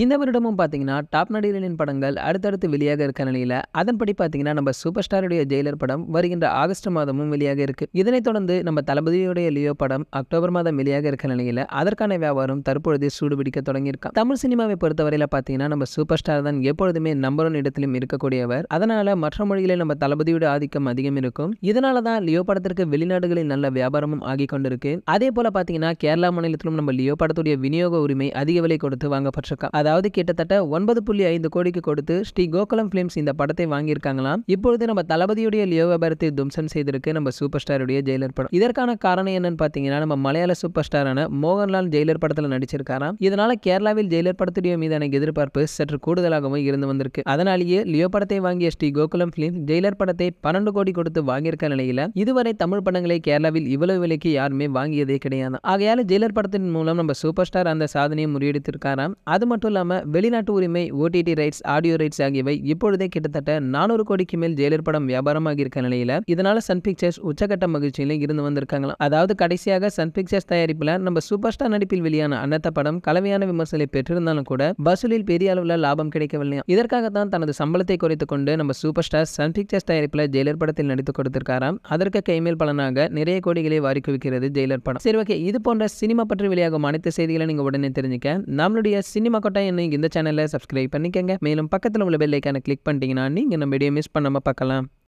இந்த வருடமும் பாத்தீங்கன்னா டாப் நடிகர்களின் படங்கள் அடுத்தடுத்து வெளியாக இருக்க நிலையில அதன்படி பாத்தீங்கன்னா நம்ம சூப்பர் ஸ்டாருடைய ஜெயிலர் படம் வருகின்ற ஆகஸ்ட் மாதமும் வெளியாக இருக்கு. இதனைத் தொடர்ந்து நம்ம தளபதியுடைய லியோ படம் அக்டோபர் மாதம் வெளியாக இருக்க நிலையில அதற்கான வியாபாரம் தற்பொழுது சூடுபிடிக்க தொடங்கியிருக்கான். தமிழ் சினிமாவை பொறுத்தவரையில பாத்தீங்கன்னா நம்ம சூப்பர் ஸ்டார் தான் எப்பொழுதுமே நம்பர் 1 இடத்திலும் இருக்கக்கூடியவர். அதனால மற்ற மொழிகளில் நம்ம தளபதியோட ஆதிக்கம் அதிகம் இருக்கும். இதனாலதான் லியோ படத்திற்கு வெளிநாடுகளில் நல்ல வியாபாரமும் ஆகி கொண்டிருக்கு. அதே போல பாத்தீங்கன்னா கேரளா மாநிலத்திலும் நம்ம லியோ படத்துடைய விநியோக உரிமை அதிக விலை கொடுத்து வாங்கப்பட்டிருக்கா. அதாவது கிட்டத்தட்ட 9.5 கோடிக்கு கொடுத்து ஸ்ரீ கோகுலம் பிலிம்ஸ் இந்த படத்தை வாங்கியிருக்காங்களாம். இப்பொழுது நம்ம தளபதியுடைய லியோ வியாபாரத்தை தும்சம் செய்திருக்கு நம்ம சூப்பர் ஸ்டாருடைய ஜெயிலர் படம். இதற்கான காரணம் என்னன்னு பாத்தீங்கன்னா நம்ம மலையாள சூப்பர் ஸ்டாரான மோகன்லால் ஜெயிலர் படத்துல நடிச்சிருக்காராம். இதனால கேரளாவில் ஜெயிலர் படத்துடைய மீதான எதிர்பார்ப்பு சற்று கூடுதலாகவும் இருந்து வந்திருக்கு. அதனாலேயே லியோ படத்தை வாங்கிய ஸ்ரீ கோகுலம் பிலிம் ஜெயிலர் படத்தை 12 கோடி கொடுத்து வாங்கியிருக்க நிலையில இதுவரை தமிழ் படங்களை கேரளாவில் இவ்வளவு விலைக்கு யாருமே வாங்கியதே கிடையாது. ஆகையால ஜெயிலர் படத்தின் மூலம் நம்ம சூப்பர் ஸ்டார் அந்த சாதனையை முறியடித்திருக்காராம். அது மட்டும் இல்லாம வெளிநாட்டு உரிமை, ஓடிடி ரைட்ஸ், ஆடியோ ரைட்ஸ் ஆகியவை இப்பொழுதே கிட்டத்தட்ட 400 கோடிக்கு மேல் ஜெயிலர் படம் வியாபாரமாக இருக்க நிலையில இதனால சன் பிக்சர்ஸ் உச்சகட்ட மகிழ்ச்சியில இருந்து வந்திருக்காங்களாம். அதாவது கடைசியாக சன் பிக்சர்ஸ் தயாரிப்புல நம்ம சூப்பர் ஸ்டார் நடிப்பில் வெளியான அன்னத்த படம் கலவையான விமர்சனங்களை பெற்றிருந்தாலும் கூட வசூலில் பெரிய அளவுல லாபம் கிடைக்கவில்லையா. இதற்காகத்தான் தனது சம்பளத்தை குறைத்துக் கொண்டு நம்ம சூப்பர் ஸ்டார் சன் பிக்சர்ஸ் தயாரிப்புல ஜெயிலர் படத்தில் நடித்து கொடுத்திருக்காராம். அதற்கு கைமேல் பலனாக நிறைய கோடிகளை வாரி குவிக்கிறது ஜெயிலர் படம். சரி, ஓகே, இது போன்ற சினிமா பற்றி வெளியாகும் அனைத்து செய்திகளை நீங்க உடனே தெரிஞ்சுக்க நம்மளுடைய சினிமா கொட்டை இந்த சேனலை சப்ஸ்கிரைப் பண்ணிக்கங்க. மேலும் பக்கத்தில் உள்ள பெல் ஐகானை கிளிக் பண்ணிட்டீங்கன்னா நீங்க நம்ம வீடியோ மிஸ் பண்ணாம பார்க்கலாம்.